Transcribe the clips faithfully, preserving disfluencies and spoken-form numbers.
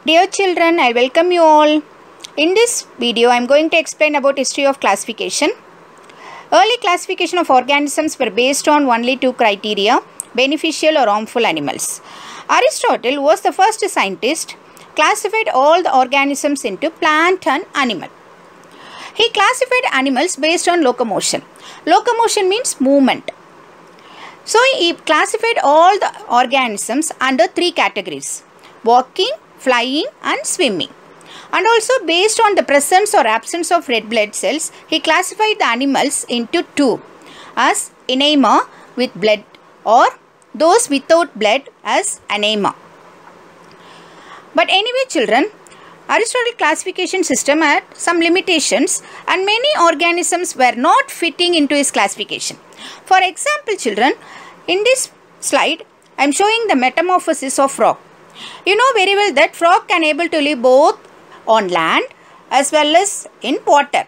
Dear children, I welcome you all. In this video, I am going to explain about history of classification. Early classification of organisms were based on only two criteria, beneficial or harmful animals. Aristotle, who was the first scientist, classified all the organisms into plant and animal. He classified animals based on locomotion. Locomotion means movement. So, he classified all the organisms under three categories: walking, flying and swimming. And also based on the presence or absence of red blood cells, he classified the animals into two, as anema with blood or those without blood as anema. But anyway children, Aristotle's classification system had some limitations and many organisms were not fitting into his classification. For example children, in this slide I am showing the metamorphosis of frog. You know very well that frog can able to live both on land as well as in water.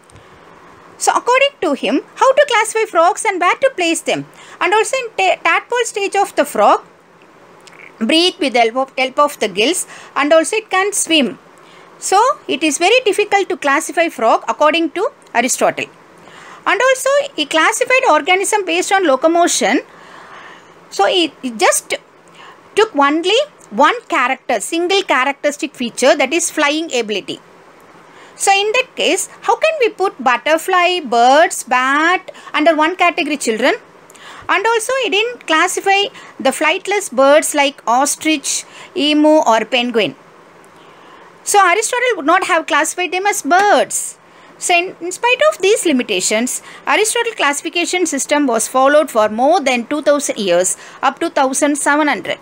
So according to him, how to classify frogs and where to place them. And also in tadpole stage of the frog, breathe with the help of, help of the gills, and also it can swim. So it is very difficult to classify frog according to Aristotle. And also he classified organism based on locomotion. So he, he just took only one character, single characteristic feature, that is flying ability. So in that case, how can we put butterfly, birds, bat under one category children? And also he didn't classify the flightless birds like ostrich, emu or penguin. So Aristotle would not have classified them as birds. So in, in spite of these limitations, Aristotle's classification system was followed for more than two thousand years, up to one thousand seven hundred.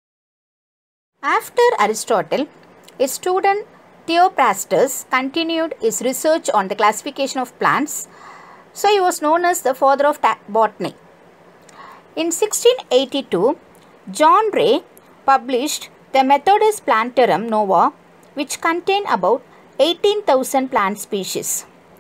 After Aristotle, his student Theophrastus continued his research on the classification of plants. So he was known as the father of botany. In sixteen eighty-two, John Ray published the Methodus Plantarum Nova, which contained about eighteen thousand plant species.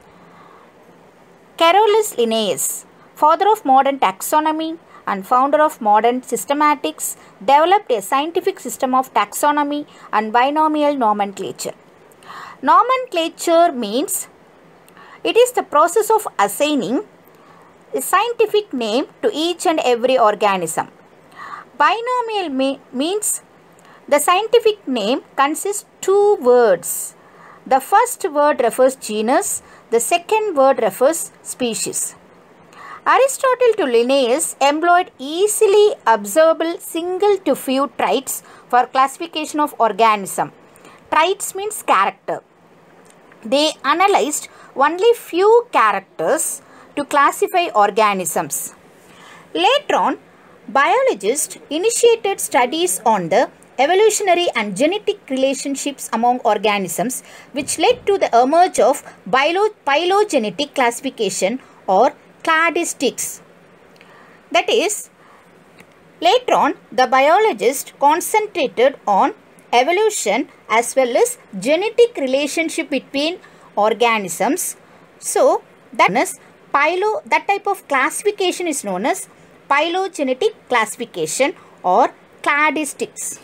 Carolus Linnaeus, father of modern taxonomy and founder of modern systematics, developed a scientific system of taxonomy and binomial nomenclature. Nomenclature means it is the process of assigning a scientific name to each and every organism. Binomial me means the scientific name consists two words. The first word refers genus, the second word refers species. Aristotle to Linnaeus employed easily observable single to few traits for classification of organism. Traits means character. They analyzed only few characters to classify organisms. Later on, biologists initiated studies on the evolutionary and genetic relationships among organisms, which led to the emergence of phylogenetic classification or cladistics. That is, later on the biologists concentrated on evolution as well as genetic relationship between organisms. So that is philo, that type of classification is known as phylogenetic classification or cladistics.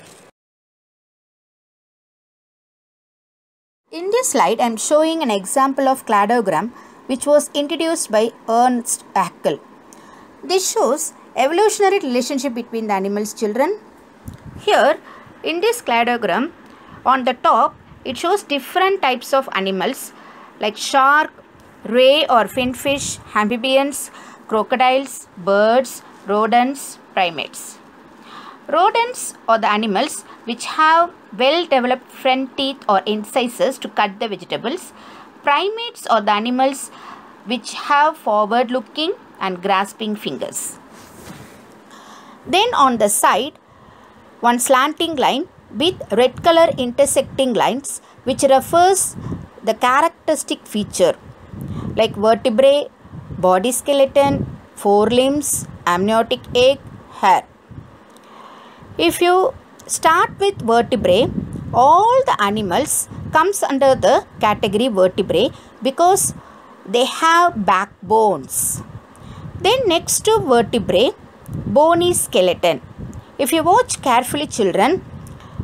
In this slide, I am showing an example of cladogram which was introduced by Ernst Haeckel. This shows evolutionary relationship between the animals children. Here in this cladogram, on the top it shows different types of animals like shark, ray or finfish, amphibians, crocodiles, birds, rodents, primates. Rodents are the animals which have well developed front teeth or incisors to cut the vegetables. Primates are the animals which have forward looking and grasping fingers. Then on the side, one slanting line with red color intersecting lines which refers the characteristic feature like vertebrae, body skeleton, forelimbs, amniotic egg, hair. If you start with vertebrae, all the animals comes under the category vertebrae because they have backbones. Then next to vertebrae, bony skeleton. If you watch carefully children,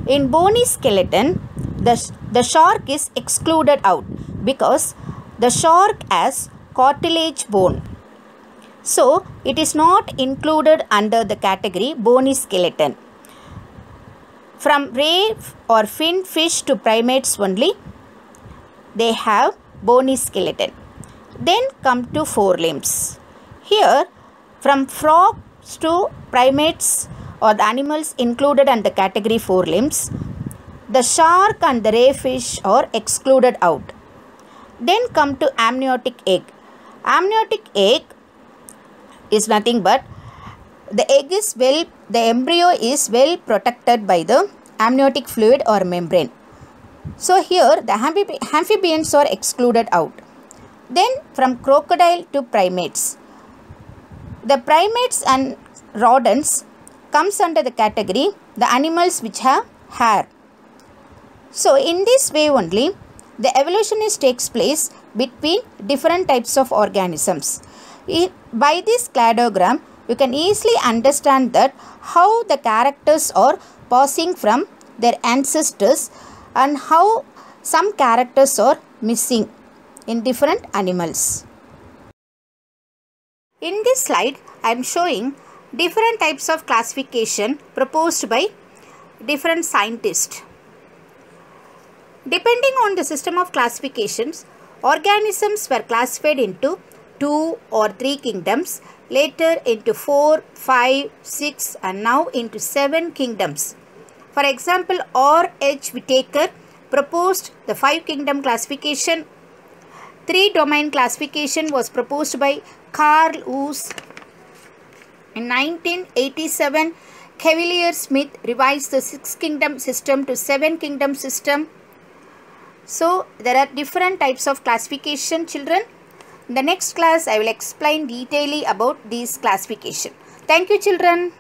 In bony skeleton, the, the shark is excluded out because the shark has cartilage bone. So, it is not included under the category bony skeleton. From ray or fin fish to primates only, they have bony skeleton. Then come to forelimbs. Here, from frogs to primates or the animals included under category forelimbs, the shark and the ray fish are excluded out. Then come to amniotic egg. Amniotic egg is nothing but the egg is well, the embryo is well protected by the amniotic fluid or membrane. So here the amphib amphibians are excluded out. Then from crocodile to primates. The primates and rodents comes under the category the animals which have hair. So in this way only the evolution is takes place between different types of organisms. By this cladogram, you can easily understand that how the characters are passing from their ancestors and how some characters are missing in different animals. In this slide, I am showing different types of classification proposed by different scientists. Depending on the system of classifications, organisms were classified into two or three kingdoms, later into four, five, six and now into seven kingdoms. For example, R H Whittaker proposed the five kingdom classification. Three domain classification was proposed by Carl Woese. In nineteen eighty-seven, Cavalier Smith revised the six kingdom system to seven kingdom system. So, there are different types of classification, children. In the next class, I will explain detailedly about these classification. Thank you, children.